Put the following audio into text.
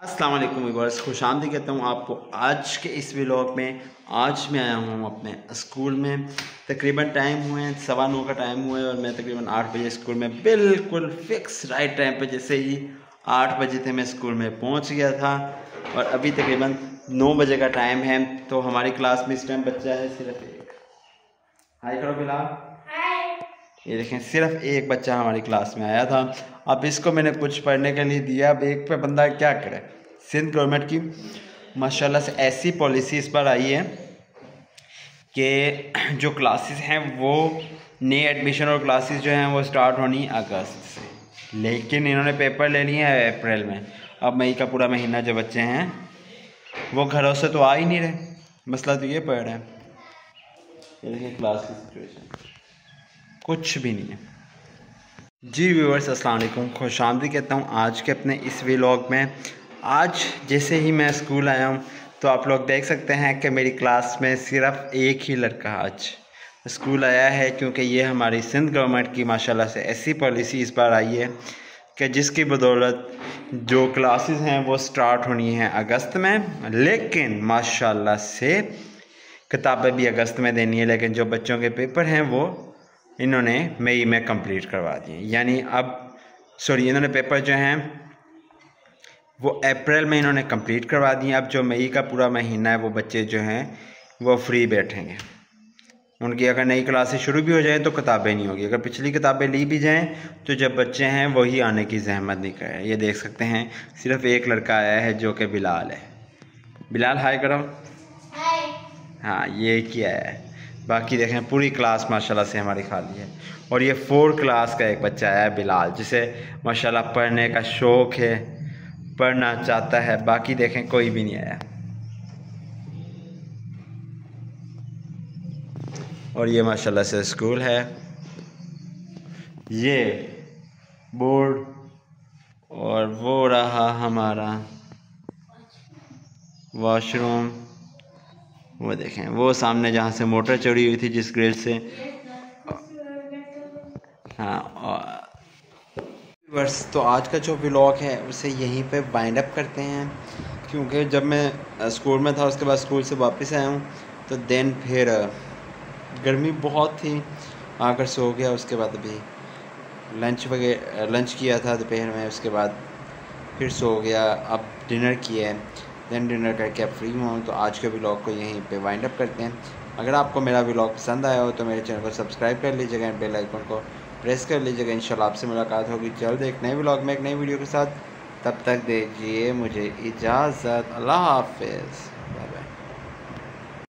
अस्सलाम वालेकुम व्यूअर्स, खुशामदीद कहता हूँ आपको आज के इस व्लॉग में। आज मैं आया हूँ अपने स्कूल में। तकरीबन टाइम हुए हैं 9:15 का टाइम हुआ है और मैं तकरीबन 8 बजे स्कूल में बिल्कुल फिक्स राइट टाइम पे, जैसे ही 8 बजे थे मैं स्कूल में पहुँच गया था। और अभी तकरीबन 9 बजे का टाइम है। तो हमारी क्लास में इस टाइम बच्चा है सिर्फ एक। हाय करो बिलाल। ये देखें, सिर्फ एक बच्चा हमारी क्लास में आया था। अब इसको मैंने कुछ पढ़ने के लिए दिया। अब एक पे बंदा क्या करे। सिंध गवर्नमेंट की माशाल्लाह से ऐसी पॉलिसी इस बार आई है कि जो क्लासेस हैं वो नई एडमिशन और क्लासेस जो हैं वो स्टार्ट होनी अगस्त से, लेकिन इन्होंने पेपर ले लिए हैं अप्रैल में। अब मई का पूरा महीना जो बच्चे हैं वो घरों से तो आ ही नहीं रहे। मसला तो ये पड़ रहा है। ये देखिए क्लास की सिचुएशन कुछ भी नहीं है। जी व्यूअर्स, अस्सलाम वालेकुम, खुशामदीद कहता हूँ आज के अपने इस व्लॉग में। आज जैसे ही मैं स्कूल आया हूँ तो आप लोग देख सकते हैं कि मेरी क्लास में सिर्फ एक ही लड़का आज स्कूल आया है, क्योंकि ये हमारी सिंध गवर्नमेंट की माशाल्लाह से ऐसी पॉलिसी इस बार आई है कि जिसकी बदौलत जो क्लासेस हैं वो स्टार्ट होनी हैं अगस्त में, लेकिन माशाल्लाह से किताबें भी अगस्त में देनी है। लेकिन जो बच्चों के पेपर हैं वो इन्होंने मई में कंप्लीट करवा दिए। यानी इन्होंने पेपर जो हैं वो अप्रैल में इन्होंने कंप्लीट करवा दिए। अब जो मई का पूरा महीना है वो बच्चे जो हैं वो फ्री बैठेंगे। उनकी अगर नई क्लासेस शुरू भी हो जाएं तो किताबें नहीं होगी। अगर पिछली किताबें ली भी जाएं तो जब बच्चे हैं वही आने की जहमत नहीं करें। ये देख सकते हैं सिर्फ एक लड़का आया है जो कि बिलाल है। बिलाल हाय करो। हाँ, ये किया है। बाकी देखें पूरी क्लास माशाल्लाह से हमारी खाली है। और ये 4 क्लास का एक बच्चा आया है बिलाल, जिसे माशाल्लाह पढ़ने का शौक़ है, पढ़ना चाहता है। बाकी देखें कोई भी नहीं आया। और ये माशाल्लाह से स्कूल है, ये बोर्ड, और वो रहा हमारा वॉशरूम। वो देखें वो सामने जहाँ से मोटर चढ़ी हुई थी जिस ग्रिल से। हाँ, और बस तो आज का जो व्लॉग है उसे यहीं पे वाइंड अप करते हैं, क्योंकि जब मैं स्कूल में था उसके बाद स्कूल से वापस आया हूँ तो दिन फिर गर्मी बहुत थी, आकर सो गया। उसके बाद अभी लंच किया था दोपहर में, उसके बाद फिर सो गया। अब डिनर किया है, देन डिनर करके अब फ्री हुआ हूँ। तो आज के व्लॉग को यहीं पे वाइंड अप करते हैं। अगर आपको मेरा व्लॉग पसंद आया हो तो मेरे चैनल को सब्सक्राइब कर लीजिएगा, बेल आइकन को प्रेस कर लीजिएगा। इंशाल्लाह आपसे मुलाकात होगी जल्द एक नए व्लॉग में एक नई वीडियो के साथ। तब तक दीजिए मुझे इजाज़त। अल्लाह हाफ़िज़।